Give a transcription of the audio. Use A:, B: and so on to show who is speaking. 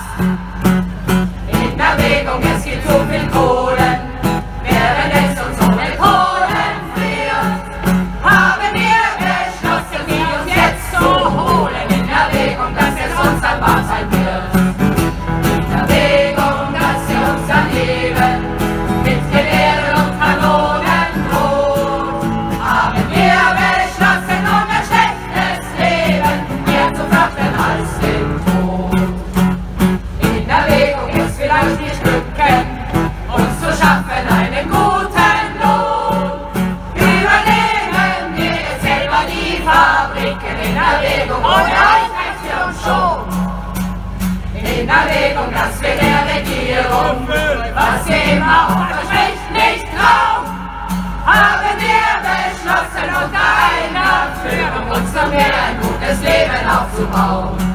A: In Erwägung, es gibt so viel Kohlen, während es uns ohne Kohlen friert, haben wir beschlossen, sie uns jetzt zu holen. In Erwägung, dass es uns dann wahr sein wird. In Erwägung, dass sie uns dann leben, mit Gewehren und Kanonen droht, haben wir beschlossen, unser schlechtes Leben mehr zu fürchten als den Tod. In Erwägung, es vielleicht nicht glücken, uns zu schaffen einen guten Lohn. Übernehmen wir jetzt selber die Fabriken. In Erwägung, ohne euch reicht für uns schon. In Erwägung, dass wir der Regierung, was sie immer auch verspricht, nicht trauen, haben wir beschlossen, unter einer Führung uns noch mehr ein gutes Leben aufzubauen.